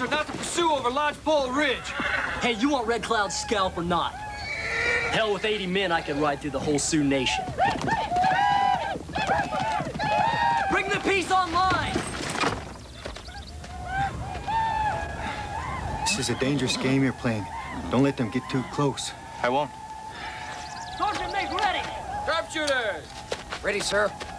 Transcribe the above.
are not to pursue over Lodgepole Ridge. Hey, you want Red Cloud's scalp or not? Hell, with 80 men, I can ride through the whole Sioux Nation. Bring the piece online! This is a dangerous game you're playing. Don't let them get too close. I won't. Sergeant, make ready! Sharpshooters! Ready, sir.